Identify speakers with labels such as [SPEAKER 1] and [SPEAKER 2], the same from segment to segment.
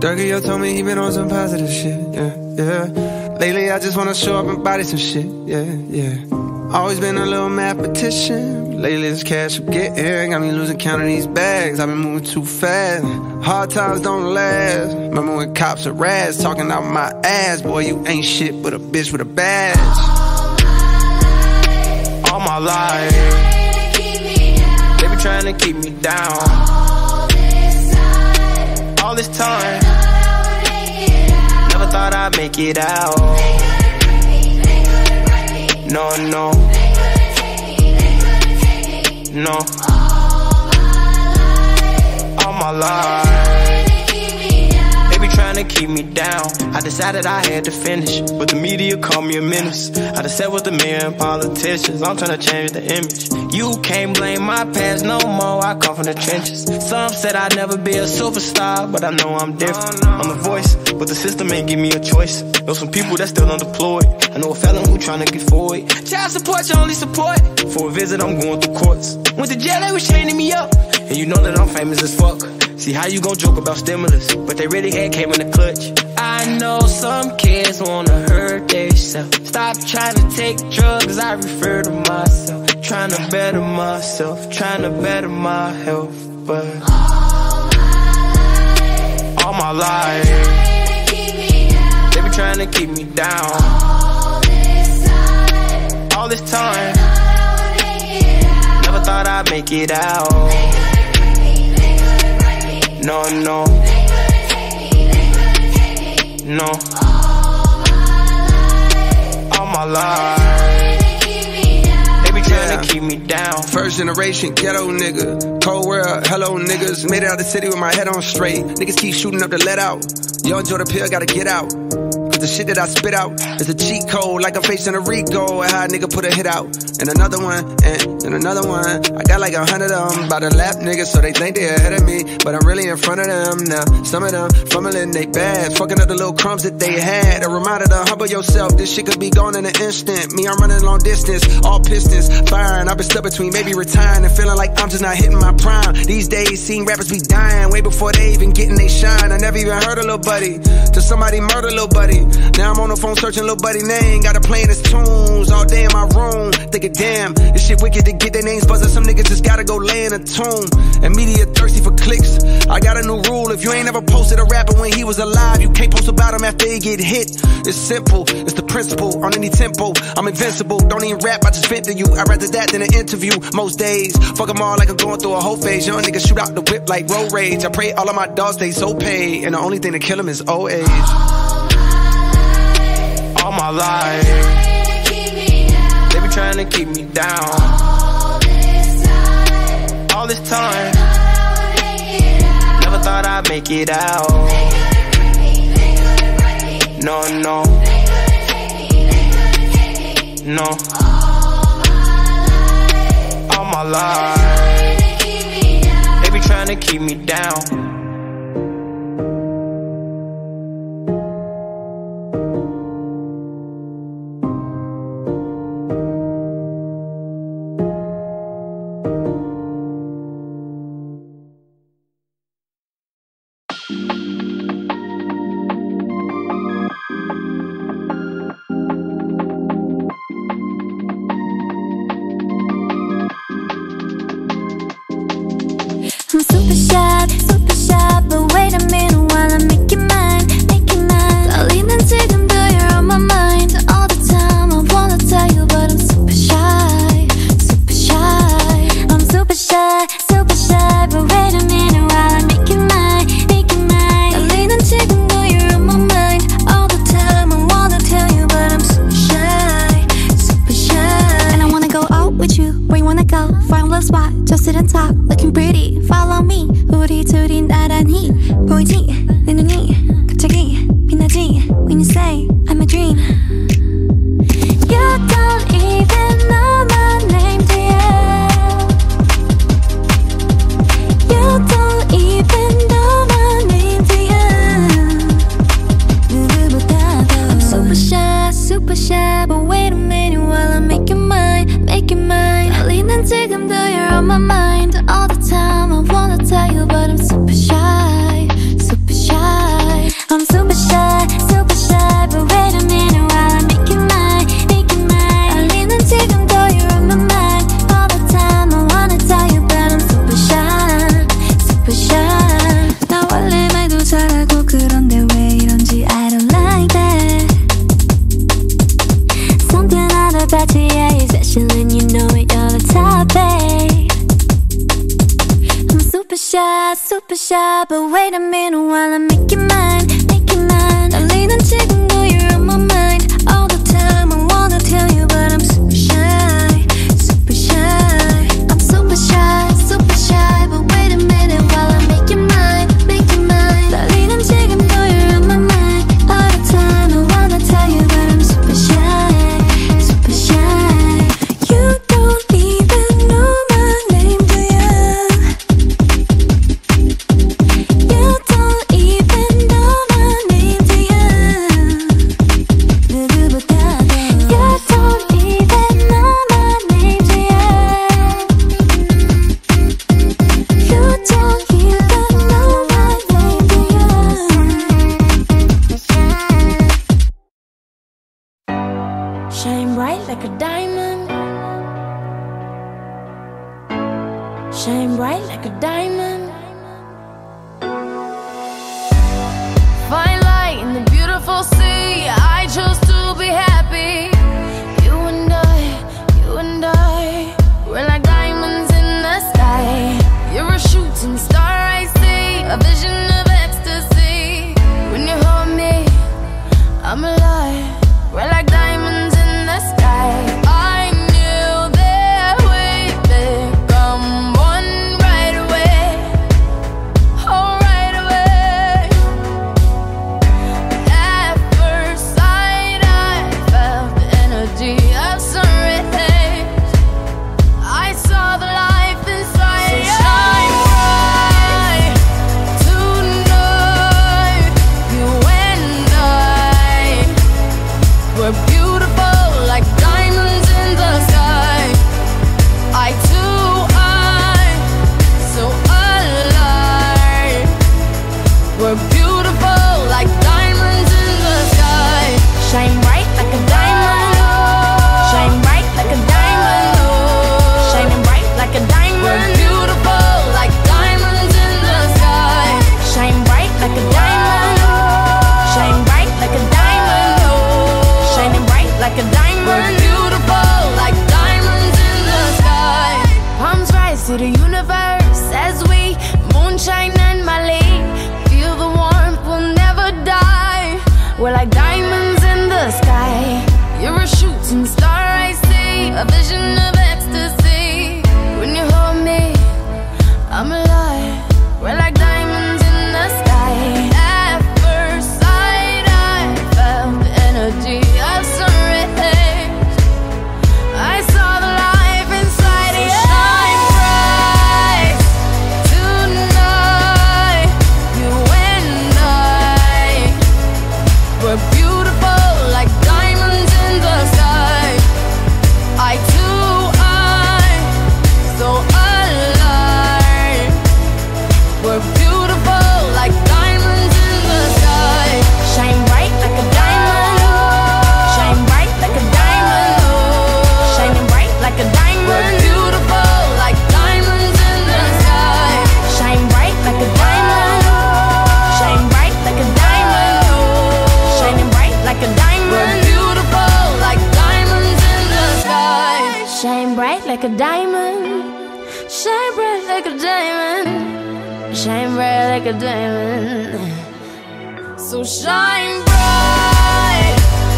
[SPEAKER 1] Durkio told me he been on some positive shit, yeah. Lately I just wanna show up and body some shit, yeah. Always been a little mathematician. Lately this cash I'm getting got me losing count of these bags. I've been moving too fast. Hard times don't last. Remember when cops harassed, talking out my ass. Boy, you ain't shit but a bitch with a badge. All my life, they be trying to keep me down. All this time, never thought I'd make it out. No, no, no. All my life, they be trying to keep me down. I decided I had to finish, but the media called me a menace. I just sat with the mayor and politicians. I'm trying to change the image. You can't blame my past no more, I come from the trenches. Some said I'd never be a superstar, but I know I'm different. I'm a voice, but the system ain't give me a choice. Know some people that's still unemployed. I know a felon who tryna get forward. Child support, your only support. For a visit, I'm going through courts. Went to jail, they was chaining me up. And you know that I'm famous as fuck. See how you gon' joke about stimulus, but they really had came in the clutch. I know some kids wanna hurt themselves. Stop trying to take drugs, I refer to myself. Trying to better myself, trying to better my health. But all my life, they be trying to keep me down. All this time, never thought I'd make it out. No, no, no. All my life, trying to keep me down. First generation ghetto nigga, cold world, hello niggas. Made it out the city with my head on straight. Niggas keep shooting up the let out. Yo, enjoy the pill, gotta get out. Cause the shit that I spit out is a cheat code, like I'm facing a Rico. And how a nigga put a hit out. And another one, and another one. I got like 100 of them by the lap niggas, so they think they ahead of me, but I'm really in front of them now. Some of them fumbling they bad, fucking up the little crumbs that they had. A reminder to humble yourself, this shit could be gone in an instant. Me, I'm running long distance, all pistons firing. I've been stuck between maybe retiring and feeling like I'm just not hitting my prime. These days, seeing rappers be dying way before they even getting they shine. I never even heard of Lil Buddy, till somebody murder Lil Buddy. Now I'm on the phone searching Lil Buddy name, got her playing his tunes all day in my room. Thinking, damn, this shit wicked to get their names buzzing. Some niggas just gotta go lay in a tomb. And media thirsty for clicks. I got a new rule, if you ain't ever posted a rapper when he was alive, you can't post about him after he get hit. It's simple, it's the principle, on any tempo. I'm invincible, don't even rap, I just vent to you. I'd rather that than an interview most days. Fuck them all like I'm going through a whole phase. Young niggas shoot out the whip like road rage. I pray all of my dogs stay so paid, and the only thing to kill them is old age. All my life, they be trying to keep me down. All this time, never thought I'd make it out. No, no, no. All my life, they be trying to keep me down.
[SPEAKER 2] super shy, but wait a minute while I make it mine, 달리는 지금도 you're on my mind. All the time I wanna tell you, but I'm super shy. I'm super shy, but wait a minute while I make it mine, 달리는 지금도 you're on my mind. All the time I wanna tell you, but I'm super shy. And I wanna go out with you, where you wanna go? Find a little spot, just sit and talk, looking pretty. Follow me, 우리 둘이 나란히 보이지? 내 눈이 갑자기 빛나지? When you say I'm a dream. You don't even know my name, dear. You don't even know my name, dear. 누구보다도 I'm super shy, but wait a minute while I make it mine, 달리는 지금도 you're on my mind. All the time I wanna tell you, but I'm super shy. shy, but wait a minute while I make you mine, make you mine. 떨리는 지금도 you're on my mind all the time. I wanna tell you but I'm super shy, super shy. I'm super shy, super shy, but wait a minute while I make you mine, make you mine. 떨리는 지금도 you're on my mind all the time. I wanna tell you but I'm super shy, super shy. You don't even know my name, do ya? You don't even know my name, do ya? 누구보다도 You don't even know my name, do ya? You don't even know my name, do ya? Shine bright like a diamond. Shine bright like a diamond. Find light in the beautiful sea. I chose to be happy. You and I, we're like diamonds in the sky. You're a shooting star, I see, a vision of ecstasy. When you hold me, I'm alive. We're like diamonds in the sky. I knew that we'd become one right away. Oh, right away. At first sight, I felt the energy of sun rays. I saw the life inside you. Shine bright tonight. You and I, we're beautiful like diamonds in the sky. I too, I'm so alive. We're beautiful like diamonds in the sky. Shine bright like a diamond. Shine bright like a diamond. Shining bright like a diamond. We're beautiful like diamonds in the sky. Shine bright like a diamond. Shine bright like a diamond. Shining bright like a diamond. We're beautiful like diamonds in the sky. Palms rise to the universe as we moonshine and Mali. Feel the warmth, we'll never die. We're like diamonds in the sky. You're a shooting star, I see, a vision of ecstasy. When you hold me, I'm alive. We're like diamonds in the sky. At first sight, I felt the energy of sun rays. I saw the life inside you. Shine bright tonight. You and I, we're beautiful like diamonds in the sky. I too, I'm so alive. We're beautiful like diamonds in the sky. Shine bright like a diamond. Shine bright like a diamond. Shining bright like a diamond. We're beautiful like diamonds in the sky. Shine bright like a diamond. Shine bright like a diamond. Shining bright like a diamond. We're beautiful like diamonds in the sky. Shine bright like a diamond. Shine bright like a diamond. Shine bright like a diamond. So shine bright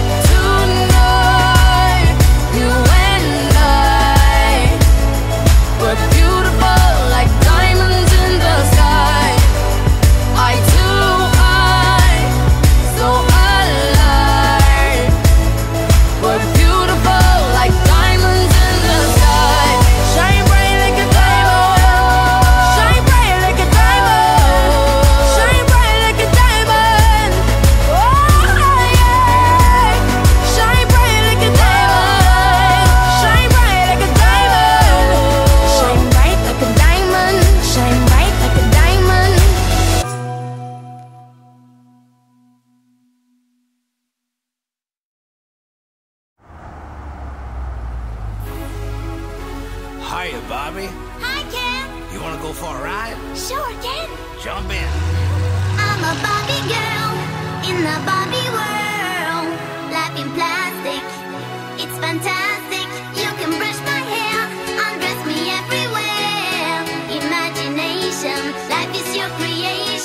[SPEAKER 2] tonight. You and I, we're beautiful like diamonds in the sky. I too, I'm so alive. We're beautiful like diamonds in the sky. Shine bright like a diamond. Shine bright like a diamond. Shine bright like a diamond. Oh yeah. Shine bright like a diamond. Shine bright like a diamond. Shine bright like a diamond. Shine bright like a diamond.
[SPEAKER 3] Hiya, Bobby.
[SPEAKER 4] Hi, Ken.
[SPEAKER 3] You wanna go for a ride?
[SPEAKER 4] Sure, Ken.
[SPEAKER 3] Jump in.
[SPEAKER 4] I'm a Barbie girl in the Barbie world. Life in plastic, it's fantastic. You can brush my hair, undress me everywhere. Imagination, life is your creation.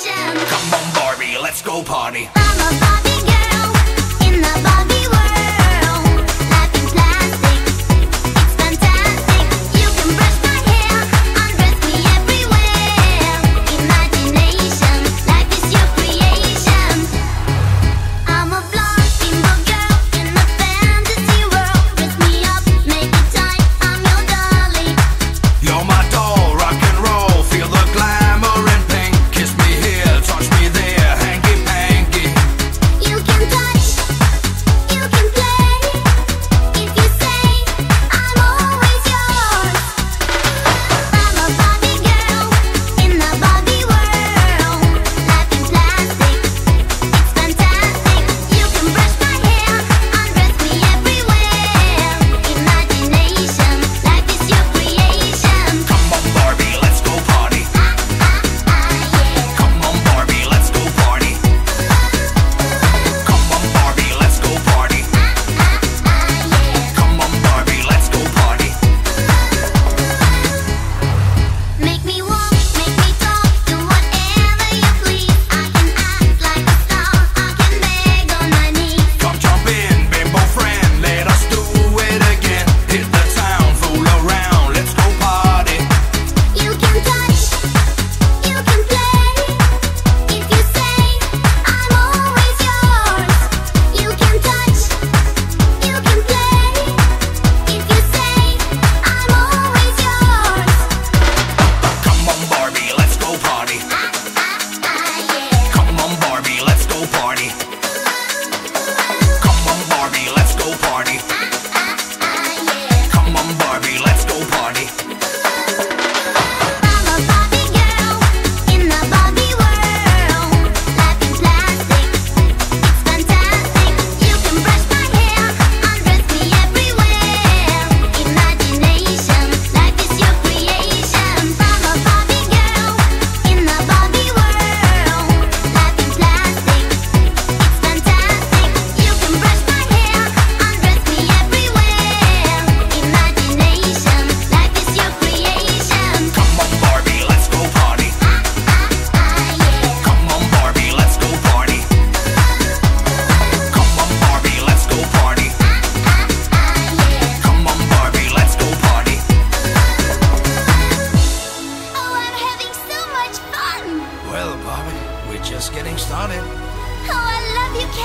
[SPEAKER 3] let's go party.
[SPEAKER 4] I'm a Barbie girl in the Barbie world. Life in plastic, it's fantastic. You can brush my hair, undress me everywhere. Imagination, life is your creation. I'm a blonde bimbo girl in a fantasy world. Dress me up, make it tight, I'm your dolly.
[SPEAKER 3] You're my doll, rock and roll, feel the glamour and pink. Kiss me here, touch me there, hanky panky.
[SPEAKER 4] You can touch, you can play. If you say I'm always yours. I'm a Barbie girl in the Barbie world. Life in plastic, it's fantastic. You can brush my hair, undress me everywhere. Imagination, life is your creation.
[SPEAKER 3] Come on Barbie, let's go party.
[SPEAKER 4] Yeah.
[SPEAKER 3] Come on Barbie, let's go party. Come on Barbie, let's go party. Come on Barbie, let's go party.
[SPEAKER 4] Make me walk, make me talk, do whatever you please. I can act like a star, I can beg on my knees.
[SPEAKER 3] Come jump in, bimbo friend, let us do it again. Hit the town, fool around, let's go party.
[SPEAKER 4] You can touch, you can play. If you say I'm always yours. You can touch, you can play. If you say I'm always yours.
[SPEAKER 3] Come on Barbie, let's go party.
[SPEAKER 4] Yeah.
[SPEAKER 3] Come on Barbie, let's go party. Come on Barbie, let's go party.
[SPEAKER 4] Yeah.
[SPEAKER 3] Come on Barbie, let's go party.
[SPEAKER 4] I'm a Barbie girl in the Barbie world. Life in plastic, it's fantastic. You can brush my hair, undress me everywhere. Imagination, life is your creation. I'm a Barbie girl in the Barbie world. Life in plastic, it's fantastic. You can brush my hair, undress me everywhere. Imagination, life is your creation.
[SPEAKER 3] Come on Barbie, let's go party.
[SPEAKER 4] Yeah.
[SPEAKER 3] Come on Barbie, let's go party. Come on Barbie, let's go party. Come on Barbie, let's go party.
[SPEAKER 4] Oh, I'm having so much fun.
[SPEAKER 3] Well Barbie, we're just getting started.
[SPEAKER 4] Oh, I love you,